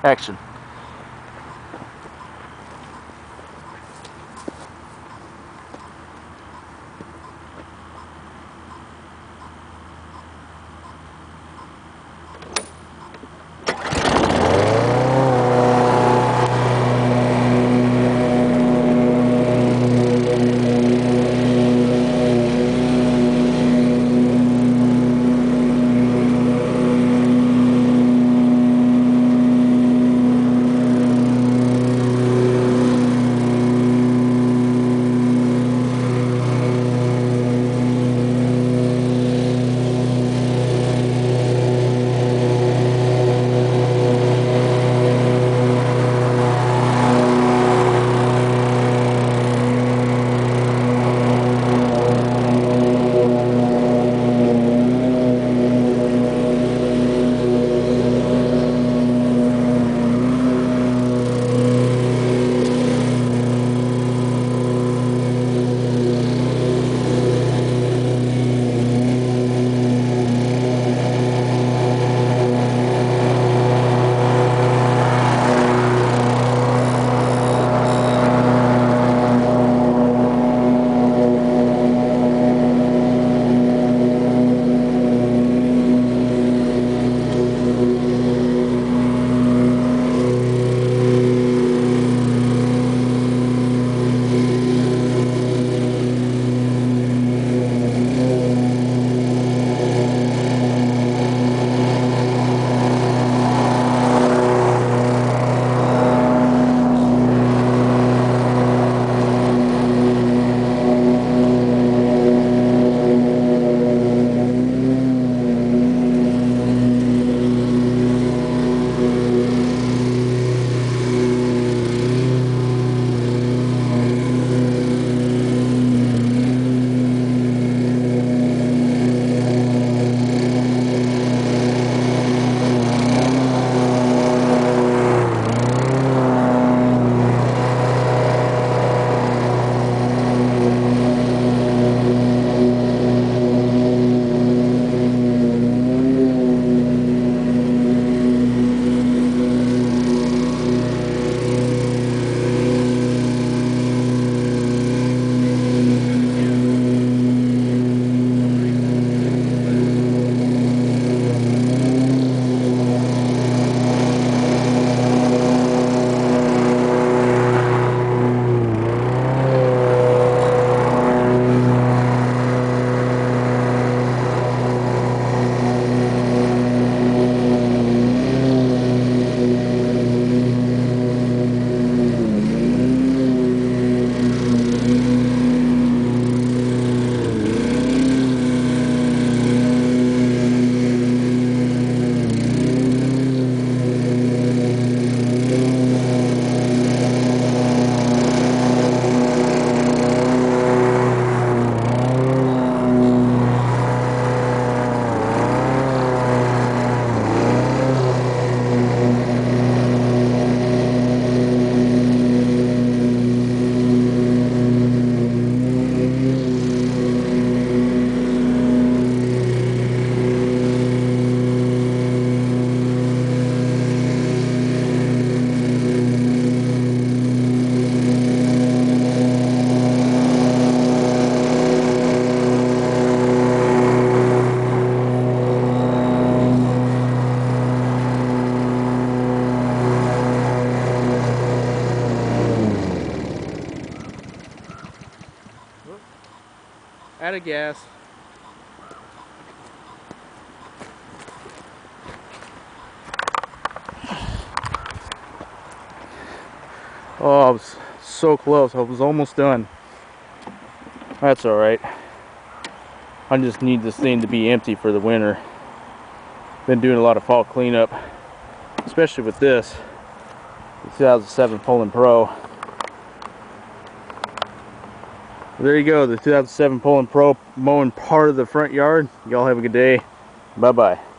Action. Out of gas. Oh, I was so close. I was almost done. That's alright. I just need this thing to be empty for the winter. Been doing a lot of fall cleanup, especially with this, the 2007 POULAN Pro. There you go, the 2007 POULAN Pro mowing part of the front yard. Y'all have a good day. Bye-bye.